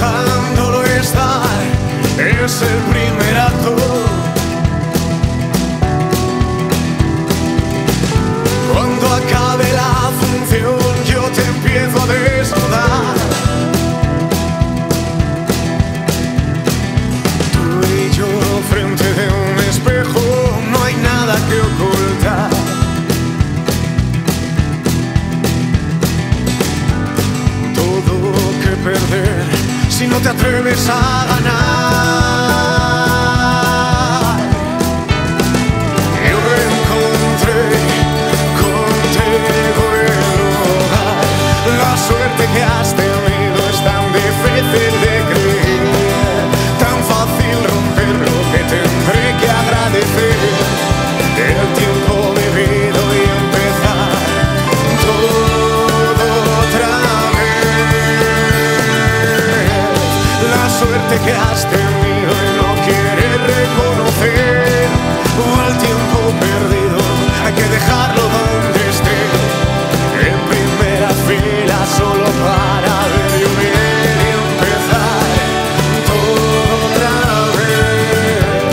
dejándolo estar, es el primer acto. Cuando acabe la función yo te empiezo a desnudar. Tú y yo frente de un espejo, no hay nada que ocultar. Todo que perder si no te atreves a ganar. Yo encontré contigo el lugar. La suerte que has tenido es tan difícil de creer, tan fácil romper lo que tendré que agradecer. El tiempo vivido y empezar todo otra vez. La suerte que has tenido y no quieres reconocer, o el tiempo perdido hay que dejarlo donde esté, en primera fila solo para ver llover y empezar todo otra vez.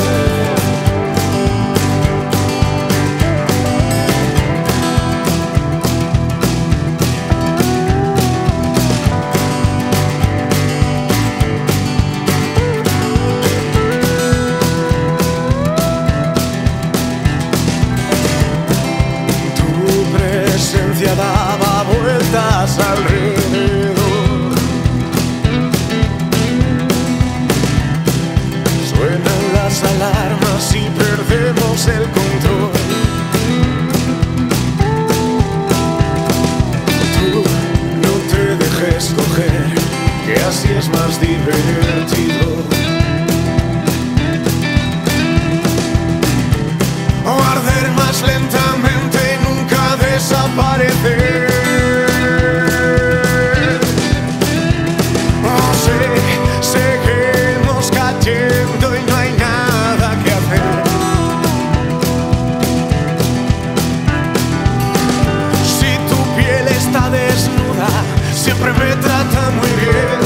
Tu presencia daba vueltas alrededor. Suenan las alarmas y perdemos el control. Tú no te dejes coger, que así es más divertido. O arder más lentamente y nunca desaparecer. Oh, seguimos cayendo y no hay nada que hacer. Si tu piel está desnuda, siempre me trata muy bien.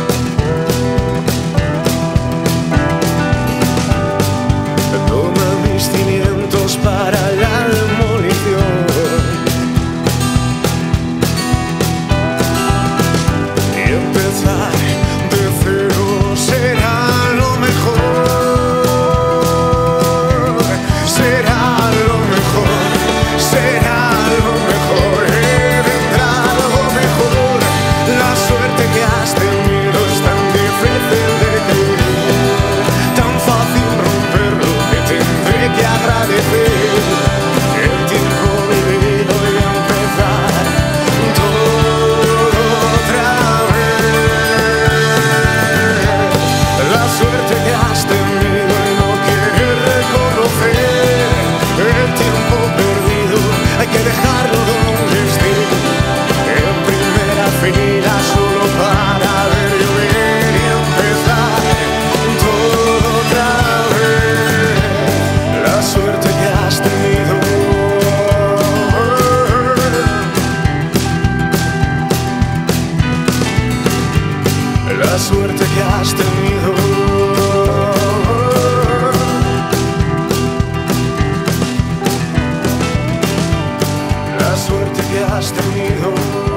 Toma mis cimientos para la demolición y empezar de cero será lo mejor. Será lo mejor, será lo mejor, vendrá algo mejor. La suerte que has tenido es tan difícil de creer, tan fácil romper lo que tendré que agradecer. El tiempo vivido y empezar todo otra vez. La suerte que has tenido y no quieres reconocer, el tiempo perdido hay que dejarlo donde esté, en primera fila solo para ver llover y empezar todo otra vez. La suerte que has tenido, la suerte que has tenido, la suerte que has tenido.